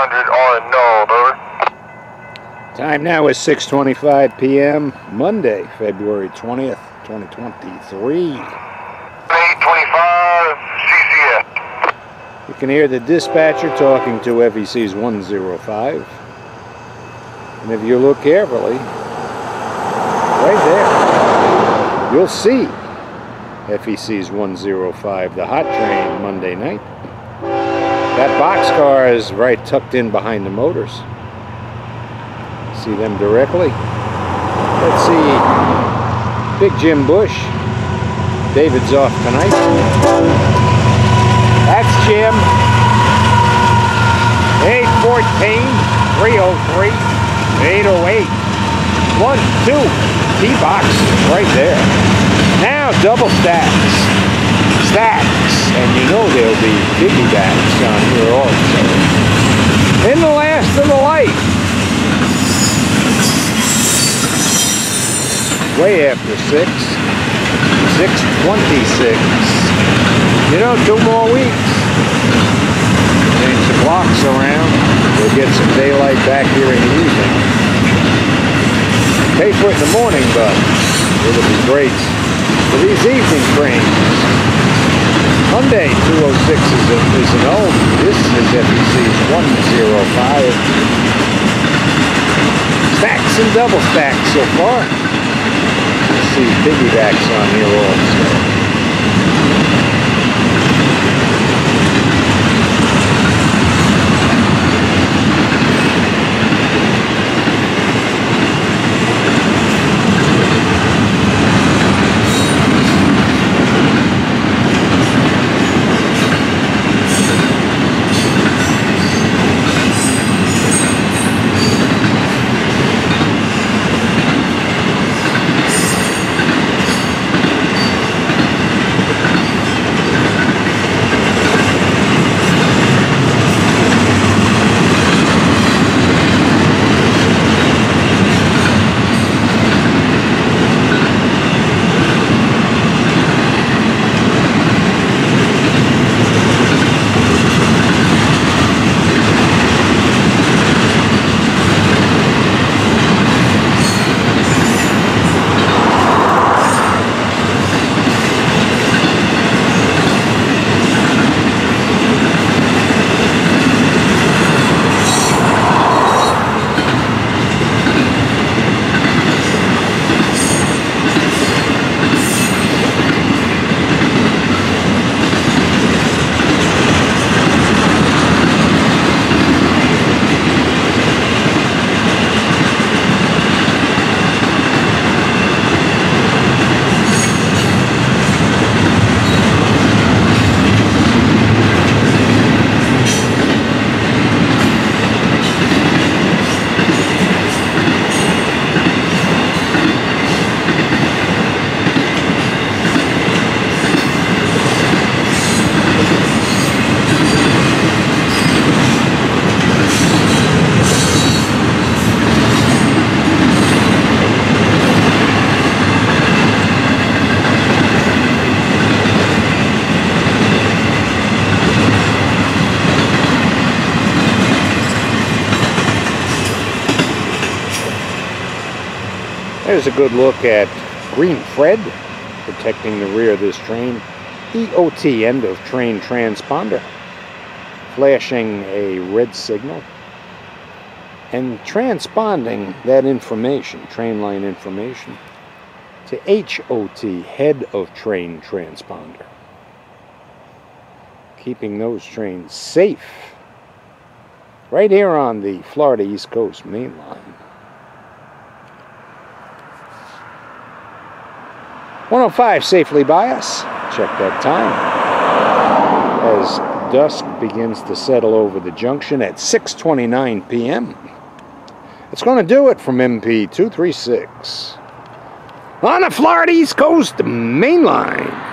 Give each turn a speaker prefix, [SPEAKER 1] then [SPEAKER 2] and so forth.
[SPEAKER 1] 100 on null, over.
[SPEAKER 2] Time now is 6:25 p.m. Monday, February 20th, 2023.
[SPEAKER 1] 825 CCS.
[SPEAKER 2] You can hear the dispatcher talking to FEC105. And if you look carefully, right there, you'll see FEC105, the hot train, Monday night. That boxcar is right tucked in behind the motors. See them directly. Let's see Big Jim Bush. David's off tonight. That's Jim. 814, 303, 808. 1, 2, T-box right there. Now double stacks. And you know there'll be piggybacks on here also. In the last of the light. Way after 6. 6:26. You know, 2 more weeks. Change the clocks around. We'll get some daylight back here in the evening. Pay for it in the morning, but it'll be great for these evening trains. Monday, 206 is an home. This is FEC105. Stacks and double stacks so far. Let's see piggybacks on here also. There's a good look at green Fred protecting the rear of this train. EOT, end of train transponder, flashing a red signal and transponding that information, train line information, to HOT, head of train transponder, keeping those trains safe right here on the Florida East Coast main line. 105 safely by us. Check that time as dusk begins to settle over the junction at 6:29 p.m. It's going to do it from MP 236 on the Florida East Coast main line.